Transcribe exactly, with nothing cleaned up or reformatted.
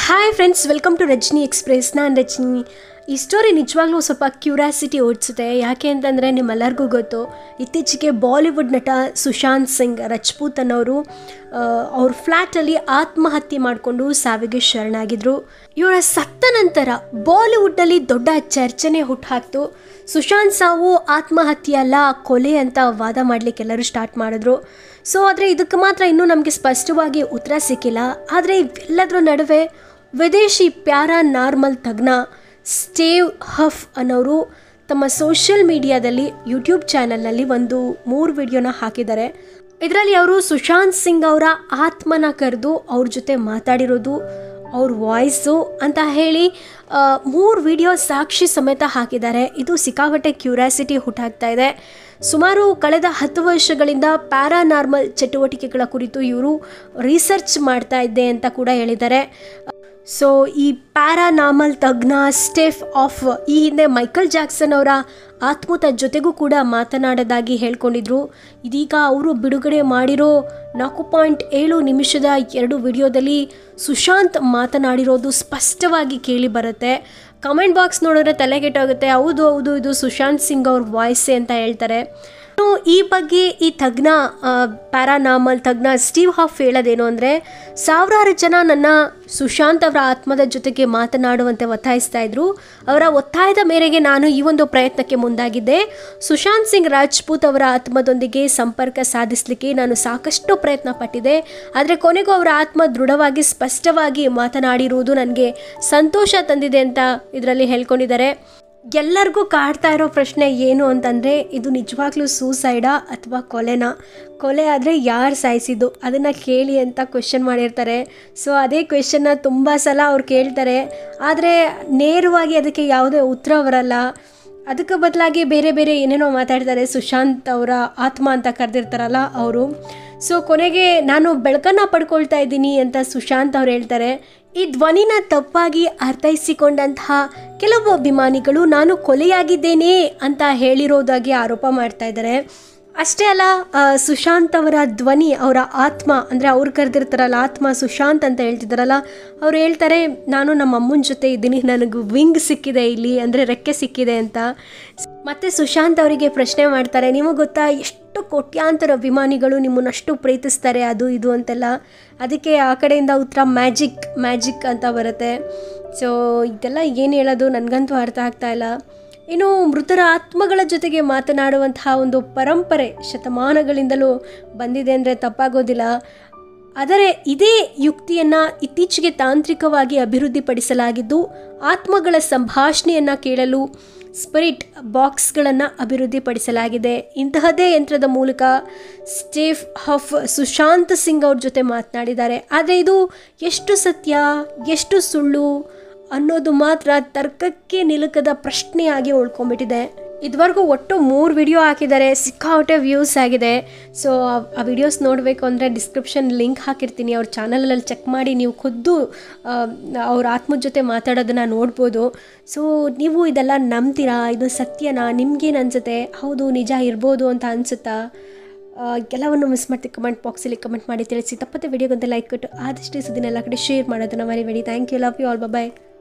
Hi friends, welcome to Rajani express. ನಾನು ರಜನಿ. ಈ story ನಿಜವಾಗ್ಲೂ ಸ್ವಲ್ಪ ಕ್ಯೂರಿಯಾಸಿಟಿ ಓಡಿಸುತ್ತೆ. ಯಾಕೆ ಅಂತಂದರೆ ನಿಮ್ಮೆಲ್ಲರಿಗೂ ಗೊತ್ತು, ಇತ್ತೀಚೆಗೆ ಬಾಲಿವುಡ್ ನಟ ಸುಶಾಂತ್ ಸಿಂಗ್ ರಜಪೂತ್ ಅನ್ನೋರು ಅವ್ರ ಫ್ಲ್ಯಾಟಲ್ಲಿ ಆತ್ಮಹತ್ಯೆ ಮಾಡಿಕೊಂಡು ಸಾವಿಗೆ ಶರಣಾಗಿದ್ದರು. ಇವರ ಸತ್ತ ನಂತರ ಬಾಲಿವುಡ್ನಲ್ಲಿ ದೊಡ್ಡ ಚರ್ಚೆನೇ ಹುಟ್ಟುಹಾಕ್ತು. ಸುಶಾಂತ್ ಸಾವು ಆತ್ಮಹತ್ಯೆ ಅಲ್ಲ, ಕೊಲೆ ಅಂತ ವಾದ ಮಾಡಲಿಕ್ಕೆ ಎಲ್ಲರೂ ಸ್ಟಾರ್ಟ್ ಮಾಡಿದ್ರು. ಸೊ ಆದರೆ ಇದಕ್ಕೆ ಮಾತ್ರ ಇನ್ನೂ ನಮಗೆ ಸ್ಪಷ್ಟವಾಗಿ ಉತ್ತರ ಸಿಕ್ಕಿಲ್ಲ. ಆದರೆ ಇವೆಲ್ಲದರ ನಡುವೆ ವಿದೇಶಿ ಪ್ಯಾರಾನಾರ್ಮಲ್ ತಜ್ಞ ಸ್ಟೇವ್ ಹಫ್ ಅನ್ನೋರು ತಮ್ಮ ಸೋಷಿಯಲ್ ಮೀಡಿಯಾದಲ್ಲಿ ಯೂಟ್ಯೂಬ್ ಚಾನಲ್ನಲ್ಲಿ ಒಂದು ಮೂರು ವಿಡಿಯೋನ ಹಾಕಿದ್ದಾರೆ. ಇದರಲ್ಲಿ ಅವರು ಸುಶಾಂತ್ ಸಿಂಗ್ ಅವರ ಆತ್ಮನ ಕರೆದು ಅವ್ರ ಜೊತೆ ಮಾತಾಡಿರೋದು, ಅವ್ರ ವಾಯ್ಸು ಅಂತ ಹೇಳಿ ಮೂರು ವಿಡಿಯೋ ಸಾಕ್ಷಿ ಸಮೇತ ಹಾಕಿದ್ದಾರೆ. ಇದು ಸಿಕ್ಕಾಪಟ್ಟೆ ಕ್ಯೂರಿಯಾಸಿಟಿ ಹುಟ್ಟಾಗ್ತಾ ಇದೆ. ಸುಮಾರು ಕಳೆದ ಹತ್ತು ವರ್ಷಗಳಿಂದ ಪ್ಯಾರಾನಾರ್ಮಲ್ ಚಟುವಟಿಕೆಗಳ ಕುರಿತು ಇವರು ರಿಸರ್ಚ್ ಮಾಡ್ತಾ ಇದ್ದೆ ಅಂತ ಕೂಡ ಹೇಳಿದ್ದಾರೆ. ಸೊ ಈ ಪ್ಯಾರಾನಾರ್ಮಲ್ ತಜ್ಞ ಸ್ಟೇಫ್ ಆಫ್ ಈ ಹಿಂದೆ ಮೈಕಲ್ ಜಾಕ್ಸನ್ ಅವರ ಆತ್ಮದ ಜೊತೆಗೂ ಕೂಡ ಮಾತನಾಡೋದಾಗಿ ಹೇಳ್ಕೊಂಡಿದ್ರು. ಇದೀಗ ಅವರು ಬಿಡುಗಡೆ ಮಾಡಿರೋ ನಾಲ್ಕು ಪಾಯಿಂಟ್ ಏಳು ನಿಮಿಷದ ಎರಡು ವಿಡಿಯೋದಲ್ಲಿ ಸುಶಾಂತ್ ಮಾತನಾಡಿರೋದು ಸ್ಪಷ್ಟವಾಗಿ ಕೇಳಿ ಬರುತ್ತೆ. ಕಮೆಂಟ್ ಬಾಕ್ಸ್ ನೋಡಿದ್ರೆ ತಲೆಗೆಟ್ಟೋಗುತ್ತೆ. ಹೌದು ಹೌದು ಇದು ಸುಶಾಂತ್ ಸಿಂಗ್ ಅವ್ರ ವಾಯ್ಸೆ ಅಂತ ಹೇಳ್ತಾರೆ. ಈ ಬಗ್ಗೆ ಈ ತಜ್ಞ ಪ್ಯಾರಾನಾರ್ಮಲ್ ತಜ್ಞ ಸ್ಟೀವ್ ಹಾಫ್ ಹೇಳೋದೇನು ಅಂದರೆ, ಸಾವಿರಾರು ಜನ ನನ್ನ ಸುಶಾಂತ್ ಅವರ ಆತ್ಮದ ಜೊತೆಗೆ ಮಾತನಾಡುವಂತೆ ಒತ್ತಾಯಿಸ್ತಾ ಇದ್ರು. ಅವರ ಒತ್ತಾಯದ ಮೇರೆಗೆ ನಾನು ಈ ಒಂದು ಪ್ರಯತ್ನಕ್ಕೆ ಮುಂದಾಗಿದ್ದೆ. ಸುಶಾಂತ್ ಸಿಂಗ್ ರಾಜ್ಪೂತ್ ಅವರ ಆತ್ಮದೊಂದಿಗೆ ಸಂಪರ್ಕ ಸಾಧಿಸಲಿಕ್ಕೆ ನಾನು ಸಾಕಷ್ಟು ಪ್ರಯತ್ನ ಪಟ್ಟಿದ್ದೆ. ಆದರೆ ಕೊನೆಗೂ ಅವರ ಆತ್ಮ ದೃಢವಾಗಿ ಸ್ಪಷ್ಟವಾಗಿ ಮಾತನಾಡಿರುವುದು ನನಗೆ ಸಂತೋಷ ತಂದಿದೆ ಅಂತ ಇದರಲ್ಲಿ ಹೇಳ್ಕೊಂಡಿದ್ದಾರೆ. ಎಲ್ಲರಿಗೂ ಕಾಡ್ತಾ ಇರೋ ಪ್ರಶ್ನೆ ಏನು ಅಂತಂದರೆ, ಇದು ನಿಜವಾಗ್ಲೂ ಸೂಸೈಡಾ ಅಥವಾ ಕೊಲೆನಾ? ಕೊಲೆ ಆದರೆ ಯಾರು ಸಾಯಿಸಿದ್ದು ಅದನ್ನು ಕೇಳಿ ಅಂತ ಕ್ವೆಶ್ಚನ್ ಮಾಡಿರ್ತಾರೆ. ಸೊ ಅದೇ ಕ್ವೆಶ್ಚನ್ನ ತುಂಬ ಸಲ ಅವ್ರು ಕೇಳ್ತಾರೆ. ಆದರೆ ನೇರವಾಗಿ ಅದಕ್ಕೆ ಯಾವುದೇ ಉತ್ತರ ಬರಲ್ಲ. ಅದಕ್ಕೆ ಬದಲಾಗಿ ಬೇರೆ ಬೇರೆ ಏನೇನೋ ಮಾತಾಡ್ತಾರೆ. ಸುಶಾಂತ್ ಅವರ ಆತ್ಮ ಅಂತ ಕರೆದಿರ್ತಾರಲ್ಲ ಅವರು. ಸೊ ಕೊನೆಗೆ ನಾನು ಬೆಳಕನ್ನು ಪಡ್ಕೊಳ್ತಾ ಇದ್ದೀನಿ ಅಂತ ಸುಶಾಂತ್ ಅವ್ರು ಹೇಳ್ತಾರೆ. ಈ ಧ್ವನಿನ ತಪ್ಪಾಗಿ ಅರ್ಥೈಸಿಕೊಂಡಂತಹ ಕೆಲವು ಅಭಿಮಾನಿಗಳು ನಾನು ಕೊಲೆಯಾಗಿದ್ದೇನೆ ಅಂತ ಹೇಳಿರೋದಾಗಿ ಆರೋಪ ಮಾಡ್ತಾ ಇದ್ದಾರೆ. ಅಷ್ಟೇ ಅಲ್ಲ, ಸುಶಾಂತ್ ಅವರ ಧ್ವನಿ, ಅವರ ಆತ್ಮ ಅಂದರೆ ಅವ್ರು ಕರೆದಿರ್ತಾರಲ್ಲ ಆತ್ಮ ಸುಶಾಂತ್ ಅಂತ ಹೇಳ್ತಿದ್ದಾರಲ್ಲ, ಅವ್ರು ಹೇಳ್ತಾರೆ ನಾನು ನಮ್ಮ ಅಮ್ಮನ ಜೊತೆ ಇದ್ದೀನಿ, ನನಗೆ ವಿಂಗ್ ಸಿಕ್ಕಿದೆ ಇಲ್ಲಿ, ಅಂದರೆ ರೆಕ್ಕೆ ಸಿಕ್ಕಿದೆ ಅಂತ. ಮತ್ತು ಸುಶಾಂತ್ ಅವರಿಗೆ ಪ್ರಶ್ನೆ ಮಾಡ್ತಾರೆ, ನಿಮಗೆ ಗೊತ್ತಾ ಎಷ್ಟು ಕೋಟ್ಯಾಂತರ ಅಭಿಮಾನಿಗಳು ನಿಮ್ಮನ್ನಷ್ಟು ಪ್ರೀತಿಸ್ತಾರೆ ಅದು ಇದು ಅಂತೆಲ್ಲ. ಅದಕ್ಕೆ ಆ ಕಡೆಯಿಂದ ಉತ್ತರ ಮ್ಯಾಜಿಕ್ ಮ್ಯಾಜಿಕ್ ಅಂತ ಬರುತ್ತೆ. ಸೊ ಇದೆಲ್ಲ ಏನು ಹೇಳೋದು ನನಗಂತೂ ಅರ್ಥ ಆಗ್ತಾ ಇಲ್ಲ. ಇನ್ನು ಮೃತರ ಆತ್ಮಗಳ ಜೊತೆಗೆ ಮಾತನಾಡುವಂತಹ ಒಂದು ಪರಂಪರೆ ಶತಮಾನಗಳಿಂದಲೂ ಬಂದಿದೆ ಅಂದರೆ ತಪ್ಪಾಗೋದಿಲ್ಲ. ಆದರೆ ಇದೇ ಯುಕ್ತಿಯನ್ನು ಇತ್ತೀಚೆಗೆ ತಾಂತ್ರಿಕವಾಗಿ ಅಭಿವೃದ್ಧಿಪಡಿಸಲಾಗಿದ್ದು, ಆತ್ಮಗಳ ಸಂಭಾಷಣೆಯನ್ನು ಕೇಳಲು ಸ್ಪಿರಿಟ್ ಬಾಕ್ಸ್ಗಳನ್ನು ಅಭಿವೃದ್ಧಿಪಡಿಸಲಾಗಿದೆ. ಇಂತಹದ್ದೇ ಯಂತ್ರದ ಮೂಲಕ ಸ್ಟೇವ್ ಹಫ್ ಸುಶಾಂತ್ ಸಿಂಗ್ ಅವ್ರ ಜೊತೆ ಮಾತನಾಡಿದ್ದಾರೆ. ಆದರೆ ಇದು ಎಷ್ಟು ಸತ್ಯ ಎಷ್ಟು ಸುಳ್ಳು ಅನ್ನೋದು ಮಾತ್ರ ತರ್ಕಕ್ಕೆ ನಿಲುಕದ ಪ್ರಶ್ನೆಯಾಗಿ ಉಳ್ಕೊಂಡ್ಬಿಟ್ಟಿದೆ. ಇದುವರೆಗೂ ಒಟ್ಟು ಮೂರು ವಿಡಿಯೋ ಹಾಕಿದ್ದಾರೆ, ಸಿಕ್ಕಾಪಟ್ಟೆ ವ್ಯೂಸ್ ಆಗಿದೆ. ಸೊ ಆ ವಿಡಿಯೋಸ್ ನೋಡಬೇಕು ಅಂದರೆ ಡಿಸ್ಕ್ರಿಪ್ಷನ್ ಲಿಂಕ್ ಹಾಕಿರ್ತೀನಿ, ಅವ್ರ ಚಾನಲಲ್ಲಿ ಚೆಕ್ ಮಾಡಿ ನೀವು ಖುದ್ದು ಅವ್ರ ಆತ್ಮದ ಜೊತೆ ಮಾತಾಡೋದನ್ನು ನೋಡ್ಬೋದು. ಸೊ ನೀವು ಇದೆಲ್ಲ ನಂಬ್ತೀರಾ? ಇದು ಸತ್ಯನಾ? ನಿಮ್ಗೇನು ಅನಿಸುತ್ತೆ? ಹೌದು ನಿಜ ಇರ್ಬೋದು ಅಂತ ಅನಿಸುತ್ತಾ? ಎಲ್ಲವನ್ನು ಮಿಸ್ ಮಾಡ್ತೀವಿ. ಕಮೆಂಟ್ ಬಾಕ್ಸಲ್ಲಿ ಕಮೆಂಟ್ ಮಾಡಿ ತಿಳಿಸಿ. ತಪ್ಪತ್ತೆ ವಿಡಿಯೋಗೊಂದು ಲೈಕ್ ಕೊಟ್ಟು ಆದಷ್ಟು ಸುದ್ದಿನ ಎಲ್ಲ ಕಡೆ ಶೇರ್ ಮಾಡೋದನ್ನು ಮರಿಬೇಡಿ. Thank you, love you all, bye.